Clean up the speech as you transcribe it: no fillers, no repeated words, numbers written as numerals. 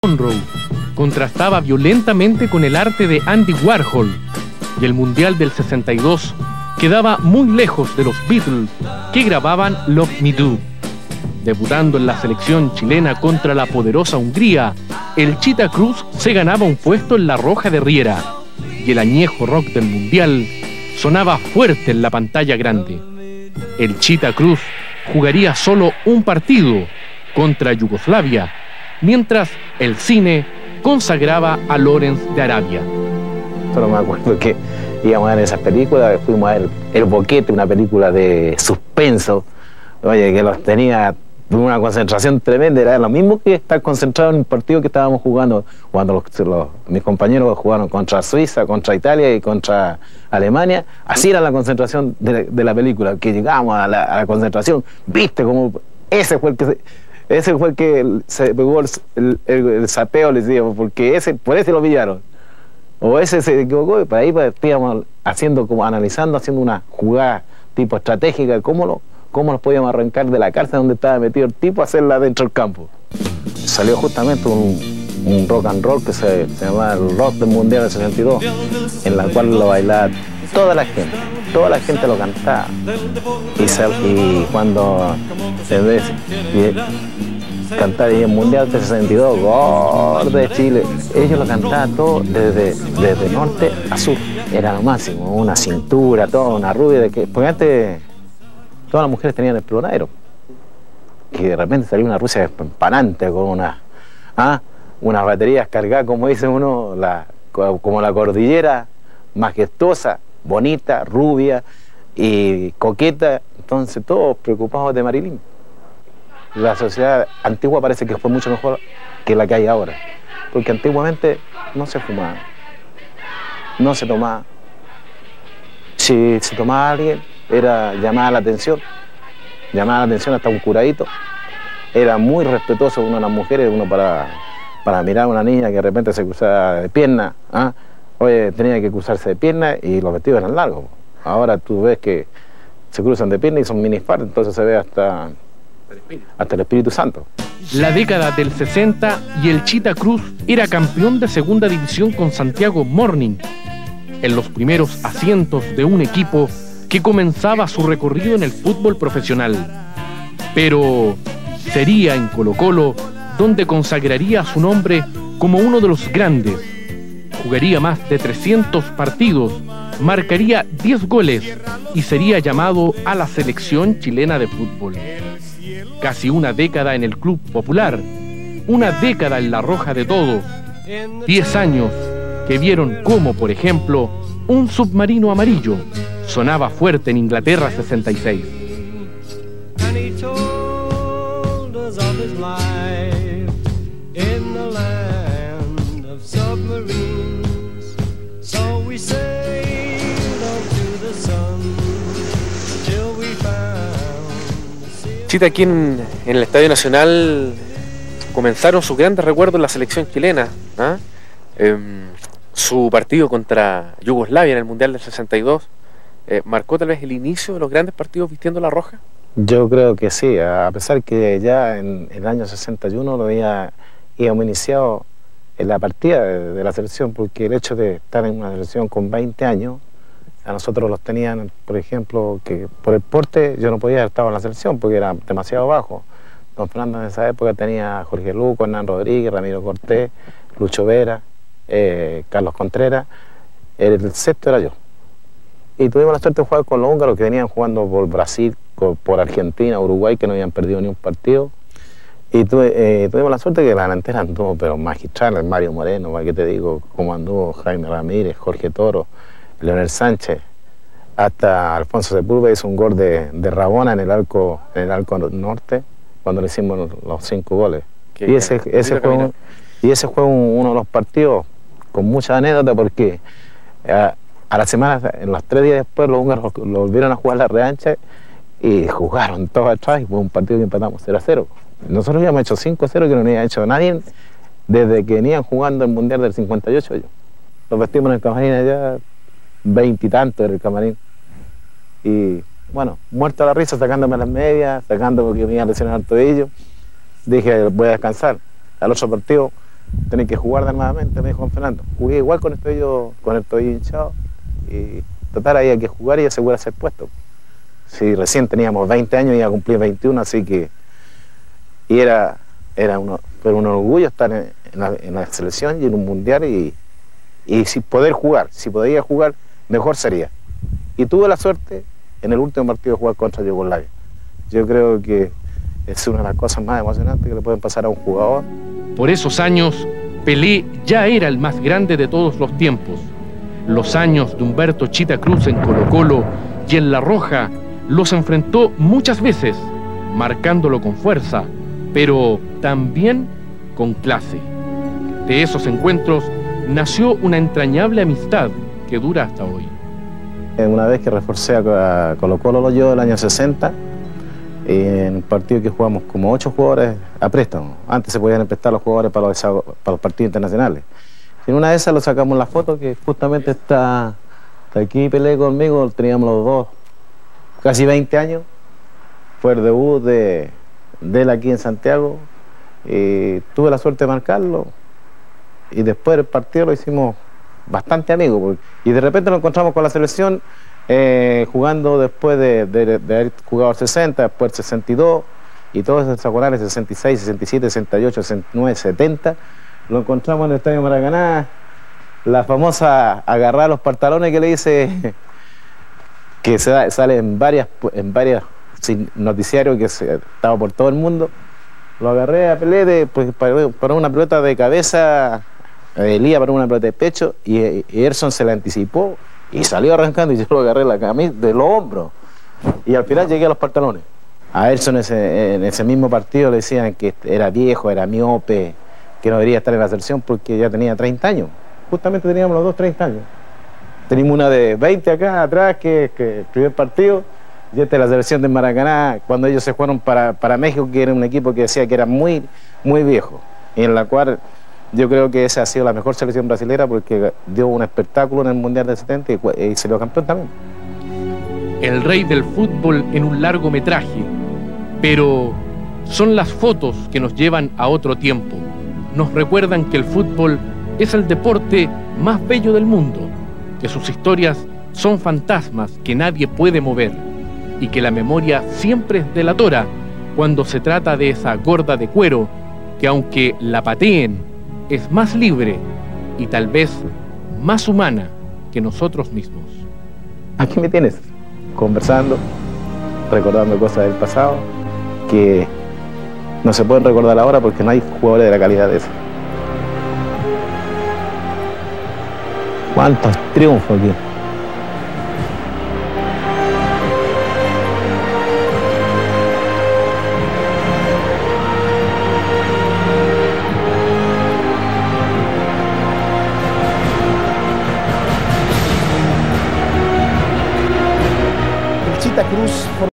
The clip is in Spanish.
Monroe contrastaba violentamente con el arte de Andy Warhol, y el Mundial del 62 quedaba muy lejos de los Beatles, que grababan Love Me Do. Debutando en la selección chilena contra la poderosa Hungría, el Chita Cruz se ganaba un puesto en la Roja de Riera, y el añejo rock del Mundial sonaba fuerte en la pantalla grande. El Chita Cruz jugaría solo un partido contra Yugoslavia, mientras el cine consagraba a Lawrence de Arabia. Solo me acuerdo que íbamos a ver esas películas, fuimos a ver El Boquete, una película de suspenso, oye, que los tenía una concentración tremenda, era lo mismo que estar concentrado en un partido que estábamos jugando, cuando mis compañeros jugaron contra Suiza, contra Italia y contra Alemania. Así era la concentración de la película, que llegábamos a la concentración, viste como ese fue el que se pegó el sapeo, les digo, porque por ese lo pillaron, o ese se equivocó, y para ahí estábamos analizando, haciendo una jugada tipo estratégica, cómo nos podíamos arrancar de la cárcel donde estaba metido el tipo, hacerla dentro del campo. Salió justamente un rock and roll que se llamaba el rock del Mundial del 62, en la cual lo bailaba toda la gente lo cantaba. Y cuando se ve cantar en el Mundial del 62, gol de Chile, ellos lo cantaban todo desde norte a sur, era lo máximo, una cintura, toda una rubia, porque antes todas las mujeres tenían el exploradero, que de repente salió una Rusia despampanante con unas baterías cargadas, como dice uno, como la cordillera, majestuosa, bonita, rubia y coqueta. Entonces todos preocupados de Marilyn. La sociedad antigua parece que fue mucho mejor que la que hay ahora, porque antiguamente no se fumaba, no se tomaba. Si se tomaba a alguien, era llamada la atención hasta un curadito. Era muy respetuoso uno de las mujeres, uno para mirar a una niña que de repente se cruzaba de pierna, oye, tenía que cruzarse de pierna y los vestidos eran largos. Ahora tú ves que se cruzan de pierna y son minifaldas, entonces se ve hasta el Espíritu Santo. La década del 60 y el Chita Cruz era campeón de segunda división con Santiago Morning, en los primeros asientos de un equipo que comenzaba su recorrido en el fútbol profesional. Pero sería en Colo-Colo donde consagraría su nombre como uno de los grandes. Jugaría más de 300 partidos, marcaría 10 goles y sería llamado a la selección chilena de fútbol. Casi una década en el Club Popular, una década en la Roja de Todos, 10 años que vieron cómo, por ejemplo, un submarino amarillo sonaba fuerte en Inglaterra 66. Chita, aquí en el Estadio Nacional comenzaron sus grandes recuerdos en la selección chilena. Su partido contra Yugoslavia en el Mundial del 62 marcó tal vez el inicio de los grandes partidos vistiendo la roja. Yo creo que sí, a pesar que ya en el año 61 lo habíamos iniciado en la partida de la selección, porque el hecho de estar en una selección con 20 años, a nosotros los tenían, por ejemplo, que por el porte yo no podía haber estado en la selección porque era demasiado bajo. Don Fernando en esa época tenía a Jorge Luco, Hernán Rodríguez, Ramiro Cortés, Lucho Vera, Carlos Contreras. El sexto era yo. Y tuvimos la suerte de jugar con los húngaros que venían jugando por Brasil, por Argentina, Uruguay, que no habían perdido ni un partido. Y tuvimos la suerte que la delantera anduvo, pero magistral, el Mario Moreno, ¿qué te digo? Como anduvo Jaime Ramírez, Jorge Toro, Leonel Sánchez, hasta Alfonso Sepúlveda hizo un gol de Rabona en el arco norte, cuando le hicimos los 5 goles. Y ese fue uno de los partidos con mucha anécdota, porque a la semana, en los 3 días después, los húngaros lo volvieron a jugar la revancha y jugaron todos atrás, y fue un partido que empatamos 0-0. Nosotros habíamos hecho 5-0 que no había hecho nadie desde que venían jugando el Mundial del 58 ellos. Los vestimos en el camarín allá, 20 y tanto era el camarín. Y bueno, muerto a la risa, sacándome las medias, sacando porque me iba a lesionar el tobillo. Dije, voy a descansar. Al otro partido tenés que jugar nuevamente, me dijo Juan Fernando. Jugué igual con el tobillo hinchado, y total había que jugar y asegurarse el puesto. Sí, recién teníamos 20 años y iba a cumplir 21, así que fue un orgullo estar en la selección y en un mundial y si poder jugar, si podía jugar, mejor sería. Y tuve la suerte en el último partido de jugar contra Yugoslavia. Yo creo que es una de las cosas más emocionantes que le pueden pasar a un jugador. Por esos años, Pelé ya era el más grande de todos los tiempos. Los años de Humberto Chita Cruz en Colo-Colo y en La Roja los enfrentó muchas veces, marcándolo con fuerza, pero también con clase. De esos encuentros nació una entrañable amistad que dura hasta hoy. Una vez que reforcé a Colo-Colo yo el año 60, en un partido que jugamos como 8 jugadores a préstamo. Antes se podían prestar los jugadores para los partidos internacionales. En una de esas lo sacamos la foto, que justamente está aquí Pelé conmigo, teníamos los dos casi 20 años. Fue el debut de él aquí en Santiago. Tuve la suerte de marcarlo y después del partido lo hicimos bastante amigos. Y de repente nos encontramos con la selección jugando después de haber jugado el 60, después el 62 y todos esos hexagonales, 66, 67, 68, 69, 70. Lo encontramos en el Estadio Maracaná, la famosa agarrar los pantalones que le dice, que sale en varias noticiarios que estaba por todo el mundo. Lo agarré a Pelé para una pelota de cabeza, Elías para una pelota de pecho, y Erson se la anticipó y salió arrancando y yo lo agarré la camisa de los hombros y al final llegué a los pantalones. A Erson en ese mismo partido le decían que era viejo, era miope, que no debería estar en la selección porque ya tenía 30 años. Justamente teníamos los dos 30 años. Teníamos una de 20 acá atrás, que el primer partido, y esta es la selección de Maracaná, cuando ellos se fueron para México, que era un equipo que decía que era muy, muy viejo, y en la cual yo creo que esa ha sido la mejor selección brasilera porque dio un espectáculo en el Mundial del 70 y salió campeón también. El rey del fútbol en un largometraje, pero son las fotos que nos llevan a otro tiempo. Nos recuerdan que el fútbol es el deporte más bello del mundo, que sus historias son fantasmas que nadie puede mover y que la memoria siempre es delatora cuando se trata de esa gorda de cuero que, aunque la pateen, es más libre y tal vez más humana que nosotros mismos. Aquí me tienes, conversando, recordando cosas del pasado que no se pueden recordar ahora porque no hay jugadores de la calidad de eso. ¿Cuántos triunfos aquí? El Chita Cruz